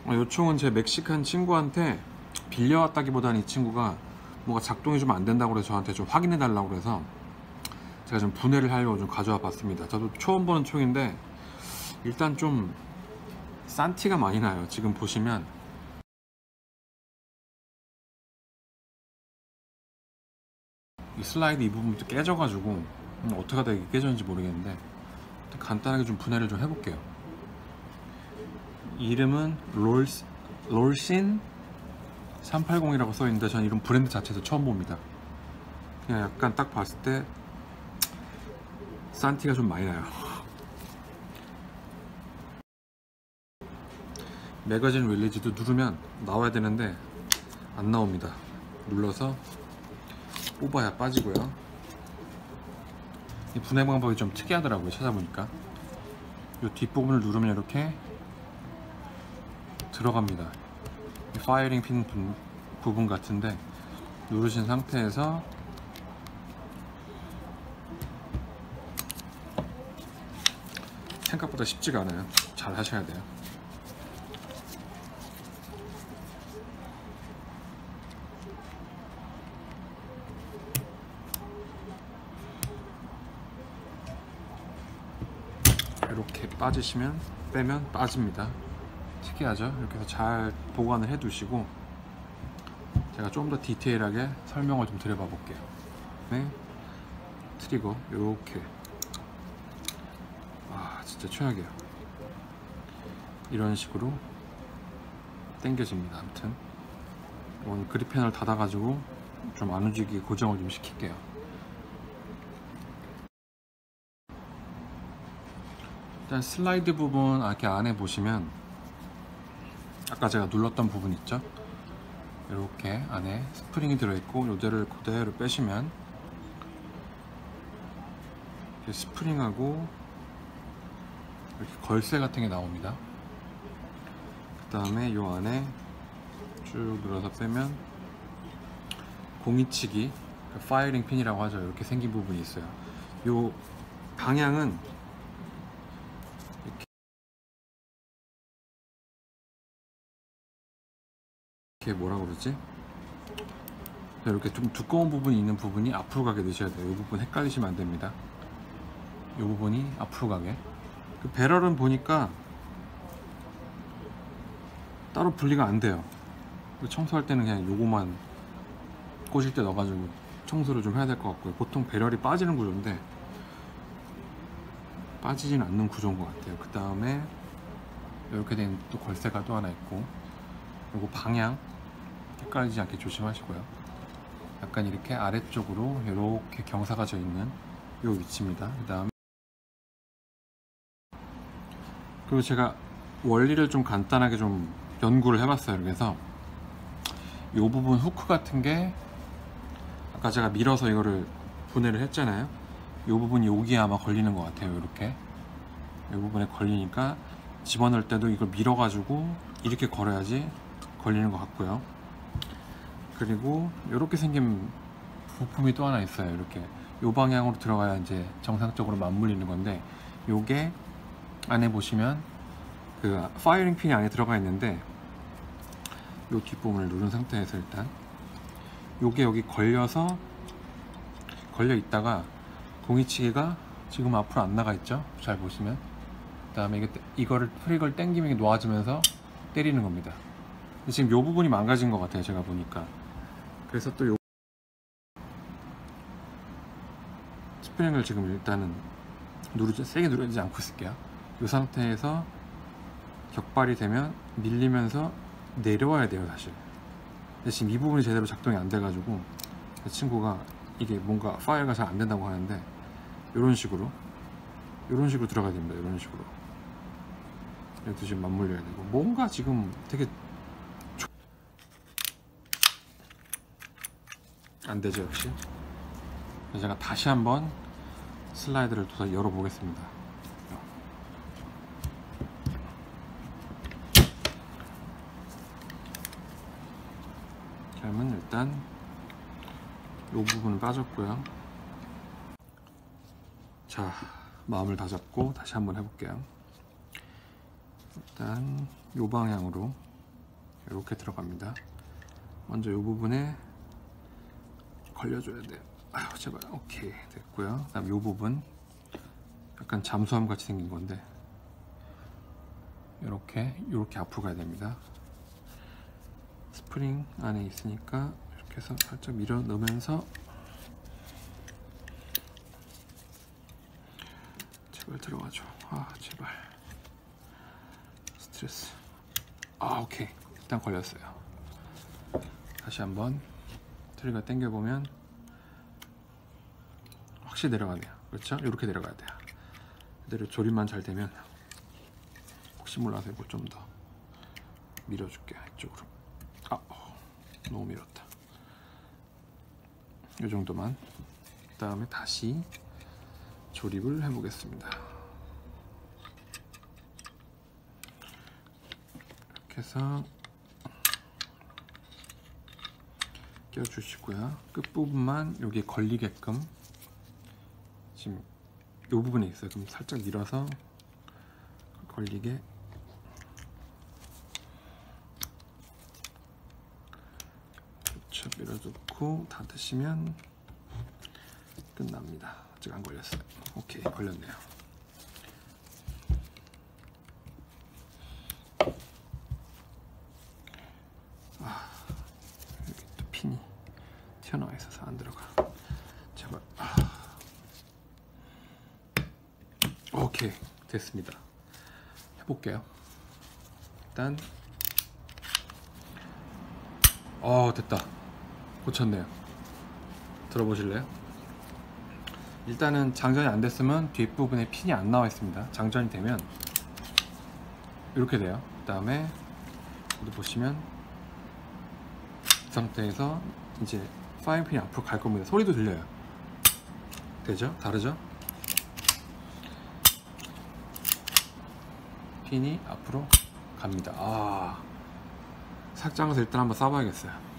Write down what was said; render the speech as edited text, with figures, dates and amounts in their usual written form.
이 총은 제 멕시칸 친구한테 빌려왔다기보다는 이 친구가 뭐가 작동이 좀 안 된다고 해서 저한테 좀 확인해 달라고 그래서 제가 좀 분해를 하려고 좀 가져와 봤습니다. 저도 처음 보는 총인데 일단 좀 싼 티가 많이 나요. 지금 보시면 이 슬라이드 이 부분도 깨져가지고 어떻게 하다 이게 깨졌는지 모르겠는데 간단하게 좀 분해를 좀 해볼게요. 이름은 롤신 380이라고 써있는데 전 이런 브랜드 자체도 처음 봅니다. 그냥 약간 딱 봤을 때 싼 티가 좀 많이 나요. 매거진 릴리즈도 누르면 나와야 되는데 안 나옵니다. 눌러서 뽑아야 빠지고요. 이 분해 방법이 좀 특이하더라고요. 찾아보니까 이 뒷부분을 누르면 이렇게 들어갑니다. 이 파이어링 핀 부분 같은데 누르신 상태에서 생각보다 쉽지가 않아요. 잘 하셔야 돼요. 이렇게 빠지시면 빼면 빠집니다. 특이하죠? 이렇게 해서 잘 보관을 해 두시고 제가 좀 더 디테일하게 설명을 좀 드려봐 볼게요. 네, 트리거 이렇게 진짜 최악이에요. 이런 식으로 당겨집니다. 아무튼 이건 그립 패널 닫아 가지고 좀 안 움직이게 고정을 좀 시킬게요. 일단 슬라이드 부분 이렇게 안에 보시면 아까 제가 눌렀던 부분 있죠? 이렇게 안에 스프링이 들어있고 요대를 그대로 빼시면 스프링하고 이렇게 걸쇠 같은 게 나옵니다. 그 다음에 요 안에 쭉 눌러서 빼면 공이치기 파이어링 핀이라고 하죠. 이렇게 생긴 부분이 있어요. 요 방향은 이렇게 뭐라 그러지? 이렇게 좀 두꺼운 부분이 있는 부분이 앞으로 가게 넣으셔야 돼요. 이 부분 헷갈리시면 안 됩니다. 이 부분이 앞으로 가게. 그 배럴은 보니까 따로 분리가 안 돼요. 청소할 때는 그냥 요거만 꽂을 때 넣어가지고 청소를 좀 해야 될 것 같고요. 보통 배럴이 빠지는 구조인데 빠지지는 않는 구조인 것 같아요. 그 다음에 이렇게 된 또 걸쇠가 또 하나 있고, 요거 방향 헷갈리지 않게 조심하시고요. 약간 이렇게 아래쪽으로 이렇게 경사가 져 있는 요 위치입니다. 그 다음에 그리고 제가 원리를 좀 간단하게 좀 연구를 해봤어요. 그래서 이 부분 후크 같은 게 아까 제가 밀어서 이거를 분해를 했잖아요. 이 부분이 여기에 아마 걸리는 것 같아요. 이렇게 이 부분에 걸리니까 집어넣을 때도 이걸 밀어가지고 이렇게 걸어야지 걸리는 것 같고요. 그리고 이렇게 생긴 부품이 또 하나 있어요. 이렇게 이 방향으로 들어가야 이제 정상적으로 맞물리는 건데, 요게 안에 보시면 그 파이어링 핀이 안에 들어가 있는데 요 뒷부분을 누른 상태에서 일단 요게 여기 걸려 있다가 공이치기가 지금 앞으로 안 나가 있죠? 잘 보시면. 그 다음에 이거를 트리거를 당기면 놓아지면서 때리는 겁니다. 지금 요 부분이 망가진 것 같아요. 제가 보니까. 그래서 또 요 스프링을 지금 일단은 세게 누르지 않고 있을게요. 이 상태에서 격발이 되면 밀리면서 내려와야 돼요, 사실. 근데 지금 이 부분이 제대로 작동이 안 돼가지고 그 친구가 이게 뭔가 파이어가 잘 안 된다고 하는데, 이런 식으로 들어가야 됩니다. 이런 식으로 이렇게 지금 맞물려야 되고, 뭔가 지금 되게 안 되죠, 역시. 제가 다시 한번 슬라이드를 또 열어 보겠습니다. 그러면 일단 이 부분은 빠졌고요. 자, 마음을 다잡고 다시 한번 해볼게요. 일단 이 방향으로 이렇게 들어갑니다. 먼저 이 부분에 걸려줘야 돼요. 아유 제발. 오케이 됐고요. 그 다음 이 부분 약간 잠수함 같이 생긴 건데 이렇게 앞으로 가야 됩니다. 스프링 안에 있으니까 이렇게 해서 살짝 밀어 넣으면서 제발 들어가죠. 아 제발. 스트레스. 아 오케이. 일단 걸렸어요. 다시 한번 트리거 당겨보면 확실히 내려가네요. 그렇죠? 이렇게 내려가야 돼요. 그대로 조립만 잘 되면. 혹시 몰라서 이거 좀 더 밀어줄게요. 이쪽으로. 아 너무 밀었다. 이 정도만. 그 다음에 다시 조립을 해보겠습니다. 이렇게 해서 껴주시고요. 끝부분만 여기 걸리게끔 지금 이 부분에 있어요. 그럼 살짝 밀어서 걸리게 그렇죠. 밀어놓고 닫으시면 끝납니다. 아직 안 걸렸어요. 오케이 걸렸네요. 여기 또 핀이 튀어나와 있어서 안 들어가. 제발. 오케이 됐습니다. 해볼게요. 일단 됐다. 고쳤네요. 들어보실래요? 일단은 장전이 안 됐으면 뒷부분에 핀이 안 나와 있습니다. 장전이 되면 이렇게 돼요. 그 다음에 여기 보시면 이 상태에서 이제 파이어 핀이 앞으로 갈 겁니다. 소리도 들려요. 되죠? 다르죠? 핀이 앞으로 갑니다. 삭장에서 일단 한번 쏴봐야겠어요.